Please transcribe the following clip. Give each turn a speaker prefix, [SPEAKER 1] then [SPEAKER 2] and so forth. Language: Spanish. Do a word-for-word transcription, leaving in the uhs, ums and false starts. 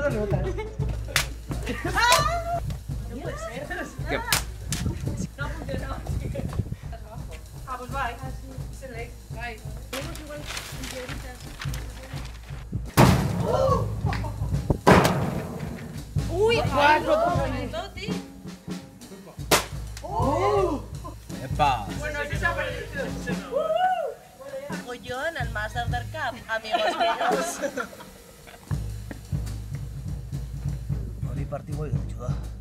[SPEAKER 1] dado notas.
[SPEAKER 2] No puede ser.
[SPEAKER 3] ¿Qué?
[SPEAKER 2] No ha funcionado. Ah, pues va, se le cae. Tenemos igual piedritas. Uy,
[SPEAKER 1] Cuatro
[SPEAKER 2] no,
[SPEAKER 1] puntos.
[SPEAKER 2] Toti.
[SPEAKER 3] Epa.
[SPEAKER 2] Bueno, eso se ha perdido. Hago yo en el Master del Cup, amigos míos.
[SPEAKER 3] Oli party voy, chuda.